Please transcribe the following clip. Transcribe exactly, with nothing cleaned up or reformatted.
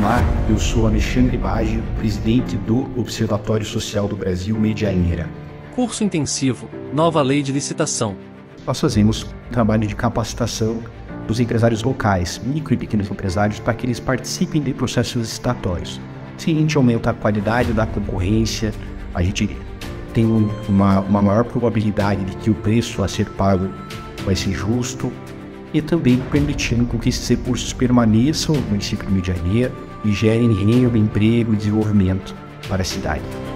Olá, eu sou Alexandre Baggio, presidente do Observatório Social do Brasil Medianeira. Curso intensivo, nova lei de licitação. Nós fazemos um trabalho de capacitação dos empresários locais, micro e pequenos empresários, para que eles participem de processos licitatórios. Sim, a gente aumenta a qualidade da concorrência, a gente tem uma, uma maior probabilidade de que o preço a ser pago vai ser justo e também permitindo que esses recursos permaneçam no município de Medianeira e gerem renda, emprego e desenvolvimento para a cidade.